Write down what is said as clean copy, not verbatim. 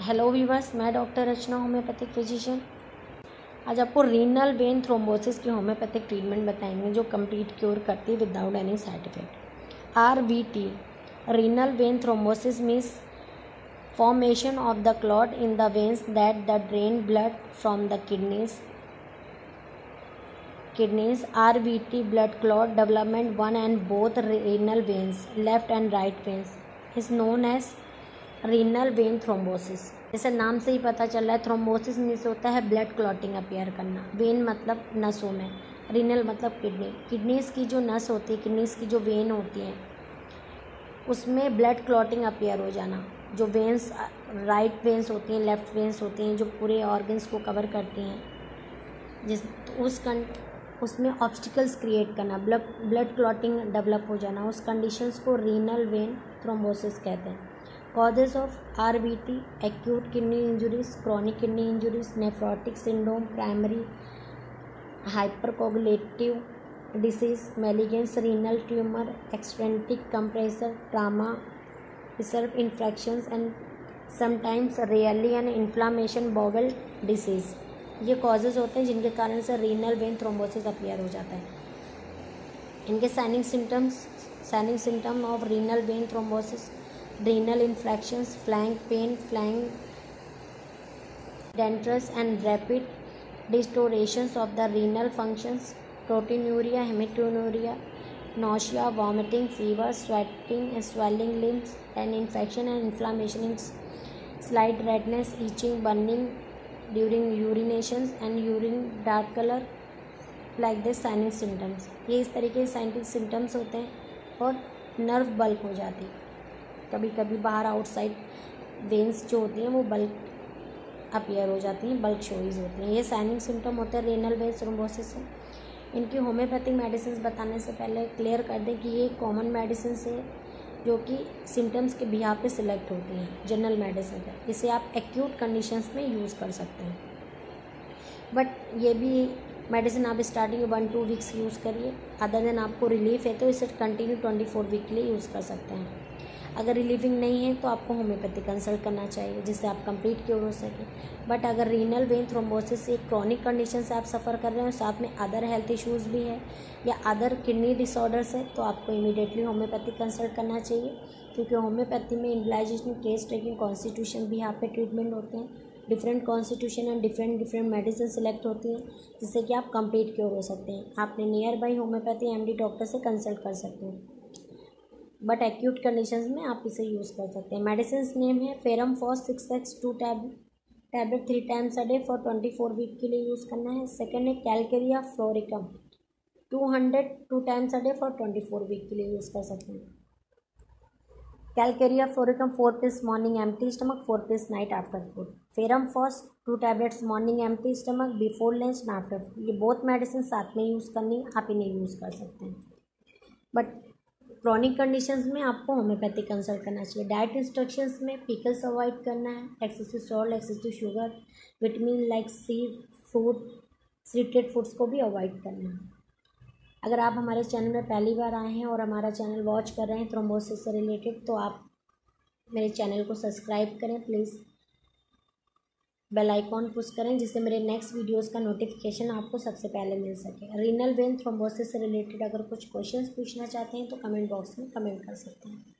Hello viewers, मैं doctor Rachna, homeopathic physician. आज आपको रीनल वेन थ्रोम्बोसिस की होम्योपैथिक ट्रीटमेंट बताएंगे जो कंप्लीट क्योर करती है without any side effect. RVT, renal vein thrombosis means formation of the clot in the veins that the drain blood from the kidneys. RVT, blood clot development one and both renal veins, left and right veins, is known as renal vein thrombosis. जैसे नाम से ही पता चल रहा है, thrombosis means होता है blood clotting appear करना। वेन मतलब नसों में, रीनल मतलब किडनी। किडनीज की जो नस होती है, किडनीज की जो वेन होती है, उसमें ब्लड क्लॉटिंग अपीयर हो जाना। जो वेन्स राइट वेन्स होती हैं, लेफ्ट वेन्स होती हैं, जो पूरे ऑर्गन्स को कवर करती हैं, उसमें ऑब्स्टिकल्स क्रिएट करना, ब्लड क्लॉटिंग डेवलप हो जाना, उस कंडीशंस को रीनल वेन थ्रोम्बोसिस कहते हैं। Causes of RVT: acute kidney injuries, chronic kidney injuries, nephrotic syndrome, primary hypercoagulative disease, malignance renal tumour, extrinsic compressor, trauma, reserve infections and sometimes rarely an inflammation bowel disease. ये causes होते हैं जिनके कारण से renal vein thrombosis appear हो जाता है। इनके signing symptom of renal vein thrombosis: renal infections, flank pain, flank dampness and rapid distortions of the renal functions, proteinuria, hematuria, nausea, vomiting, fever, sweating, swelling limbs, and infection and inflammation in slight redness, itching, burning during urinations and urine dark color like this signing symptoms। ये इस तरीके के scientific symptoms होते हैं। और nerve bulk हो जाती है, कभी कभी बाहर आउटसाइड वेन्स जो होती हैं वो बल्क अपीयर हो जाती हैं, बल्क शोइज होती हैं। ये साइनिंग सिम्टम होते हैं रीनल वेन थ्रोम्बोसिस से। इनकी होम्योपैथिक मेडिसिन बताने से पहले क्लियर कर दें कि ये कॉमन मेडिसिन है जो कि सिम्टम्स के बिहाफ पे सिलेक्ट होती हैं, जनरल मेडिसिन है। इसे आप एक्यूट कंडीशंस में यूज़ कर सकते हैं, बट ये भी मेडिसिन आप स्टार्टिंग 1-2 वीक्स यूज़ करिए। अदर देन आपको रिलीफ है तो इसे कंटिन्यू 24 वीक के लिए यूज़ कर सकते हैं। अगर रिलीविंग नहीं है तो आपको होम्योपैथी कंसल्ट करना चाहिए जिससे आप कंप्लीट क्योर हो सके। बट अगर रीनल वेन थ्रोम्बोसिस एक क्रॉनिक कंडीशन से आप सफ़र कर रहे हैं और साथ में अदर हेल्थ इश्यूज़ भी है या अदर किडनी डिसऑर्डर्स है तो आपको इमीडिएटली होम्योपैथी कंसल्ट करना चाहिए, क्योंकि होम्योपैथी में इम्बलाइजेशन, केस टेकिंग, कॉन्स्टिट्यूशन भी यहाँ पे ट्रीटमेंट होते हैं। Different constitution and different medicine select होती हैं जिससे कि आप कंप्लीट क्योर हो सकते हैं। आपने near by homeopathy MD doctor से कंसल्ट कर सकते हैं, बट एक्यूट कंडीशंस में आप इसे यूज़ कर सकते हैं। मेडिसिन नेम है ferrum phos 6x 2 tablet 3 times a day for 24 week के लिए यूज़ करना है। सेकेंड है calcarea fluoricum 200 2 times a day for 24 week के लिए यूज़ कर सकते हैं। Calcarea fluoricum 4 pills morning empty stomach, 4 pills night after food. Ferrum phos 2 tablets morning empty stomach, before lunch and after food. ये both medicine साथ में use करनी, आप इन्हें यूज़ कर सकते हैं। बट क्रॉनिक कंडीशंस में आपको होम्योपैथी कंसल्ट करना चाहिए। डाइट इंस्ट्रक्शंस में पिकल्स अवॉइड करना है, excessive salt, excessive sugar, vitamin like C food, seeded foods को भी अवॉइड करना है। अगर आप हमारे चैनल में पहली बार आए हैं और हमारा चैनल वॉच कर रहे हैं थ्रोम्बोसिस से रिलेटेड, तो आप मेरे चैनल को सब्सक्राइब करें प्लीज़, बेल आइकॉन पुश करें जिससे मेरे नेक्स्ट वीडियोस का नोटिफिकेशन आपको सबसे पहले मिल सके। रीनल वेन थ्रोम्बोसिस से रिलेटेड अगर कुछ क्वेश्चंस पूछना चाहते हैं तो कमेंट बॉक्स में कमेंट कर सकते हैं।